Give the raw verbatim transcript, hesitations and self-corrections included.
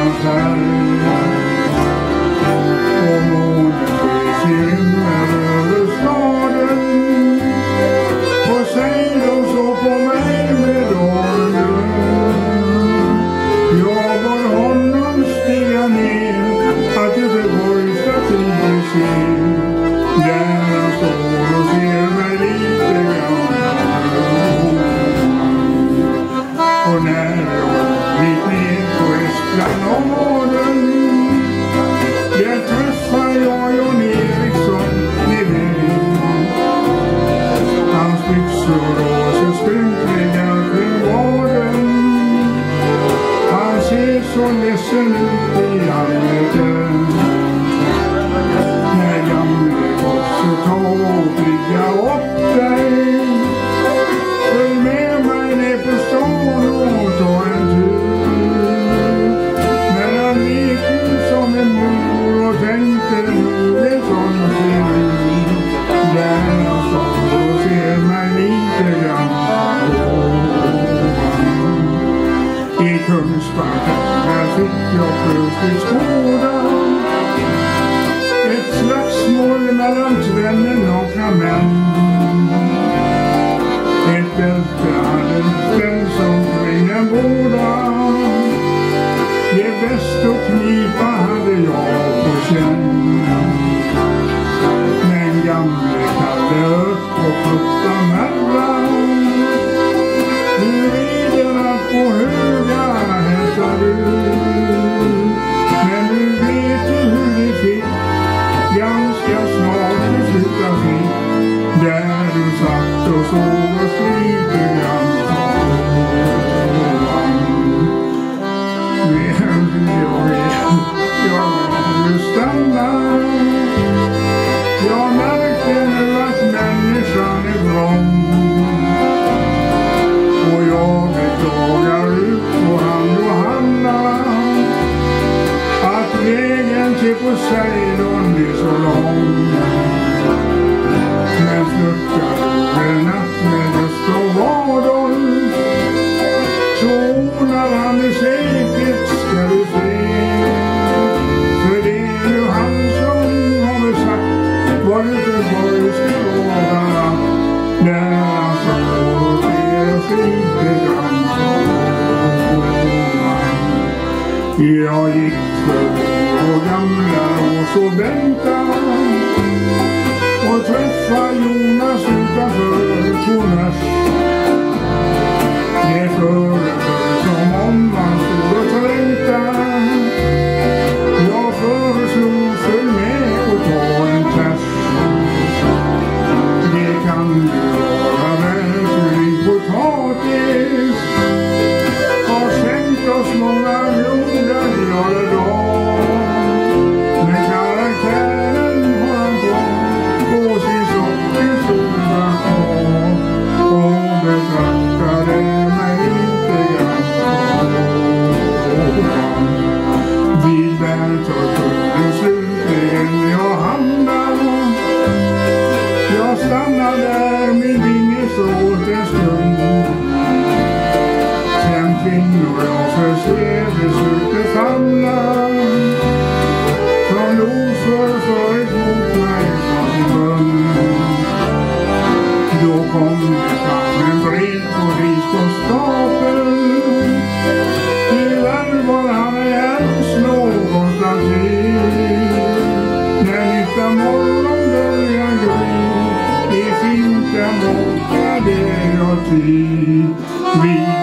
hans färg. Och månen skimrar över staden. Och säg då så på mig med dagen. Jag var honom stiga ner att Göteborg Statyvisan. Där han står och ser mig lite grann. Och när jag gick ner på Esplanaden, där träffar jag Jan Eriksson i väg. Hans byxor och så skrynkliga kring vaden. Han ser så ledsen ut i allmänheten. När gamle gosse ta och bygga upp dig. Följ med mig ner på stan och ta en tur. Men han gick ut som en mur och tänkte nu är sån ser ut. Där han står och ser mig lite grann. I Kungsbacken där fick jag plötsligt skåda ett slagsmål mellan tvenne nakna män. Ett bälte hade ställs omkring en båda. Det bäst att knipa hade jag på känn. Men gamle kallade upp och putta märra. Nu riderna på höga hästar du. Men nu vet du hur det fick. Ganska snart du slutar fick. Där du satt och såg och lite grann. Jag vet, jag vill stanna. Jag märkte nu att människan är vrång. Och jag beklagar ut på han Johanna att vägen till Poseidon är så lång. Men flörtar du en natt med Gustav Adolf, så ordnar han det säkert ska du se. För det är ju han som har väl sagt vad du Göteborg ska vara. Där han står och ser oss lite grann. Jag gick förbi och gamla och så väntade och träffade Jonas utanför Tornäs. Det föreföll som om man stod och trängtade. Jag föreslog följ med och ta en tvärs. Det kan ju vara verklig potatis. Har skänkt oss många goda glada dagar. Men karaktären har han fått på sin sockerstora kvar. Och betraktade mig lite grann. Vid Bertortunden slutligen jag hamnade. Jag stannade där med vingesåt en stund. Fem kvinnor jag försökte sökte famna. Från Loför förut mot mig från sin mun. Då kom det fram en bred polis på stapeln. Tyvärr var han ens någonstans i. När nytta morgon börjar gry. Det finns en borta där jag tid.